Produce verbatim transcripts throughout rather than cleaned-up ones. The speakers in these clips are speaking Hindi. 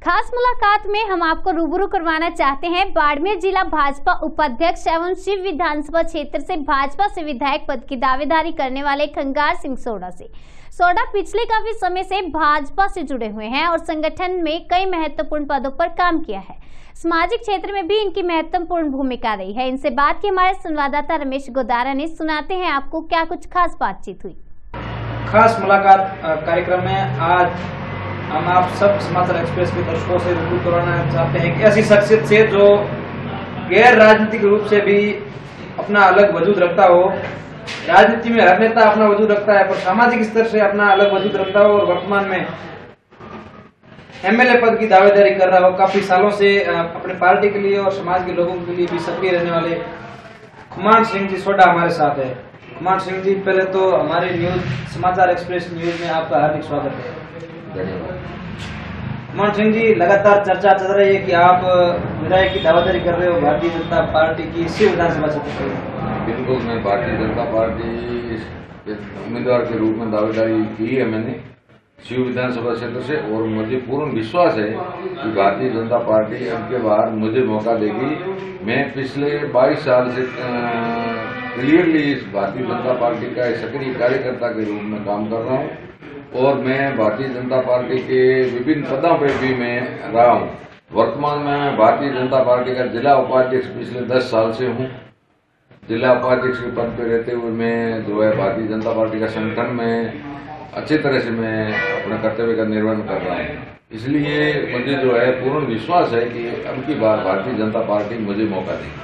खास मुलाकात में हम आपको रूबरू करवाना चाहते हैं बाड़मेर जिला भाजपा उपाध्यक्ष एवं शिव विधानसभा क्षेत्र से भाजपा से विधायक पद की दावेदारी करने वाले खंगार सिंह सोडा से। सोडा पिछले काफी समय से भाजपा से जुड़े हुए हैं और संगठन में कई महत्वपूर्ण पदों पर काम किया है। सामाजिक क्षेत्र में भी इनकी महत्वपूर्ण भूमिका रही है। इनसे बात की हमारे संवाददाता रमेश गोदारा ने। सुनाते हैं आपको क्या कुछ खास बातचीत हुई। खास मुलाकात कार्यक्रम में आज हम आप सब समाचार एक्सप्रेस के दर्शकों से रूबरू करवाना चाहते हैं कि ऐसी शख्सियत से जो गैर राजनीतिक रूप से भी अपना अलग वजूद रखता हो। राजनीति में हर नेता अपना वजूद रखता है, पर सामाजिक स्तर से अपना अलग वजूद रखता हो और वर्तमान में एमएलए पद की दावेदारी कर रहा हो। काफी सालों से अपने पार्टी के लिए और समाज के लोगों के लिए भी सक्रिय रहने वाले खंगार सिंह जी सोडा हमारे साथ है। खंगार सिंह जी, पहले तो हमारे न्यूज समाचार एक्सप्रेस न्यूज में आपका हार्दिक स्वागत है। धन्यवाद। खंगार सिंह जी, लगातार चर्चा चल रही है कि आप विधायक की दावेदारी कर रहे हो भारतीय जनता पार्टी की शिव विधानसभा क्षेत्र से। बिल्कुल, मैं भारतीय जनता पार्टी के उम्मीदवार के रूप में दावेदारी की है मैंने शिव विधानसभा क्षेत्र से, और मुझे पूर्ण विश्वास है कि भारतीय जनता पार्टी अब के बार मुझे मौका देगी। मैं पिछले बाईस साल से क्लियरली इस भारतीय जनता पार्टी का सक्रिय कार्यकर्ता के रूप में काम कर रहा हूं और मैं भारतीय जनता पार्टी के विभिन्न पदों पर भी मैं रहा हूं। वर्तमान में भारतीय जनता पार्टी का जिला उपाध्यक्ष पिछले दस साल से हूं। जिला उपाध्यक्ष के पद पर रहते हुए मैं जो है भारतीय जनता पार्टी का संगठन में अच्छी तरह से मैं अपने कर्तव्य का निर्वहन कर रहा हूं। इसलिए मुझे जो है पूर्ण विश्वास है कि अब की बार भारतीय जनता पार्टी मुझे मौका देगी।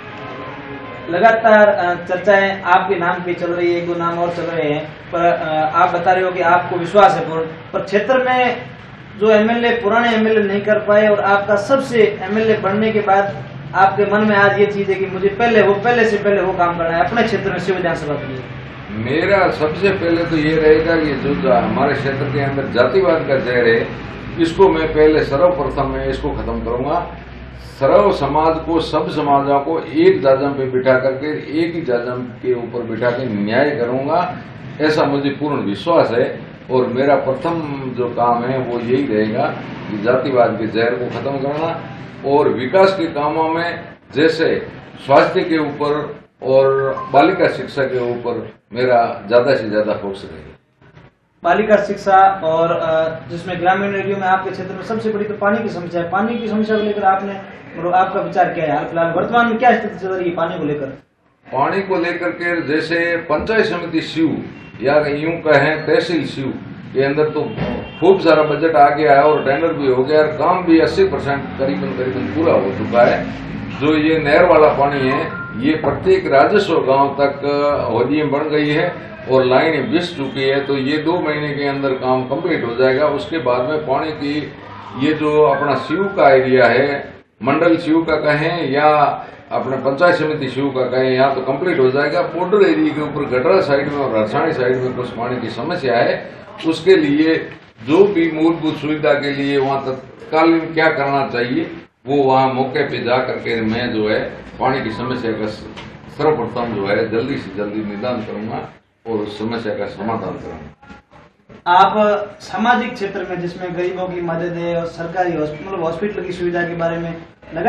लगातार चर्चाएं आपके नाम पे चल रही है, एक दो नाम और चल रहे हैं, पर आप बता रहे हो कि आपको विश्वास है पूर्ण, पर क्षेत्र में जो एमएलए पुराने एमएलए नहीं कर पाए और आपका सबसे एमएलए बनने के बाद आपके मन में आज ये चीज है कि मुझे पहले वो पहले से पहले वो काम करना है अपने क्षेत्र में शिव विधानसभा के लिए। मेरा सबसे पहले तो ये रहेगा कि जो हमारे क्षेत्र के अंदर जातिवाद का जहर है, इसको मैं पहले सर्वप्रथम मैं इसको खत्म करूंगा। सर्व समाज को, सब समाजों को एक जाजम पे बिठा करके एक ही जाजम के ऊपर बिठा के न्याय करूंगा, ऐसा मुझे पूर्ण विश्वास है। और मेरा प्रथम जो काम है वो यही रहेगा कि जातिवाद के जहर को खत्म करना और विकास के कामों में जैसे स्वास्थ्य के ऊपर और बालिका शिक्षा के ऊपर मेरा ज्यादा से ज्यादा फोकस रहेगा। बालिका शिक्षा और जिसमें ग्रामीण एरिया में आपके क्षेत्र में सबसे बड़ी तो पानी की समस्या है। पानी की समस्या को लेकर आपने आपका विचार क्या है? फिलहाल वर्तमान में क्या स्थिति चल रही है पानी को लेकर? पानी को लेकर के जैसे पंचायत समिति शिव या यूं कहें तहसील शिव के अंदर तो खूब सारा बजट आ गया है और टेंडर भी हो गया और काम भी अस्सी परसेंट करीबन करीबन पूरा हो चुका है। जो ये नहर वाला पानी है ये प्रत्येक राजस्व गांव तक होदियां बन गई है और लाइन बिछ चुकी है, तो ये दो महीने के अंदर काम कंप्लीट हो जाएगा। उसके बाद में पानी की ये जो अपना शिव का एरिया है, मंडल शिव का कहें या अपने पंचायत समिति शिव का कहें, यहाँ तो कंप्लीट हो जाएगा। पोडर एरिया के ऊपर गटरा साइड में और रसाणी साइड में कुछ पानी की समस्या है। उसके लिए जो भी मूलभूत सुविधा के लिए वहाँ तत्कालीन क्या करना चाहिए वो वहाँ मौके पे जा करके मैं जो है पानी की समस्या का सर्वप्रथम जो है जल्दी से जल्दी निदान करूंगा और उस समस्या का समाधान करूंगा। आप सामाजिक क्षेत्र में जिसमें गरीबों की मदद है और सरकारी मतलब हॉस्पिटल की सुविधा के बारे में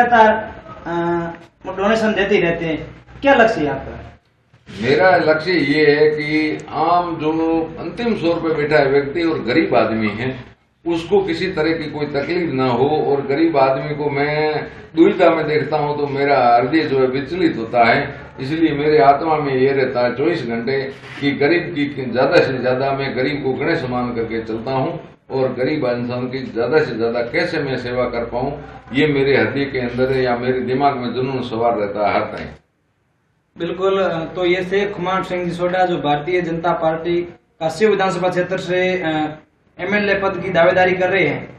लगातार डोनेशन देते ही रहते हैं, क्या लक्ष्य है आपका? मेरा लक्ष्य ये है कि आम जो अंतिम स्वर पे बैठा है व्यक्ति और गरीब आदमी है उसको किसी तरह की कोई तकलीफ ना हो, और गरीब आदमी को मैं दुविधा में देखता हूं तो मेरा हृदय जो है विचलित होता है। इसलिए मेरे आत्मा में ये रहता है चौबीस घंटे कि गरीब की ज्यादा से ज्यादा मैं गरीब को गणेश मान करके चलता हूं और गरीब इंसान की ज्यादा से ज्यादा कैसे मैं सेवा कर पाऊं, ये मेरे हृदय के अंदर है या मेरे दिमाग में जुनून सवार रहता है हर टाइम। बिल्कुल, तो ये थे खंगार सिंह सोडा जो भारतीय जनता पार्टी का शिव विधानसभा क्षेत्र से एमएलए पद की दावेदारी कर रहे हैं।